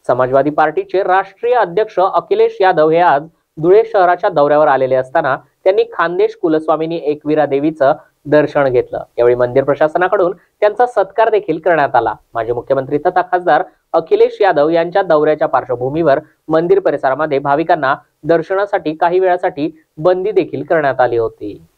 समाजवादी पार्टीचे राष्ट्रीय अध्यक्ष अखिलेश यादव हे आज धुळे शहराच्या दौऱ्यावर आलेले असताना त्यांनी खानदेश कुलस्वामिनी एकविरा देवीचं दर्शन घेतलं। यावेळी मंदिर प्रशासनाकडून त्यांचा सत्कार देखील करण्यात आला। माजी मुख्यमंत्री तथा खासदार अखिलेश यादव यांच्या दौऱ्याच्या पार्श्वभूमीवर मंदिर परिसरामध्ये भाविकांना दर्शनासाठी काही वेळासाठी बंदी देखील करण्यात आली होती।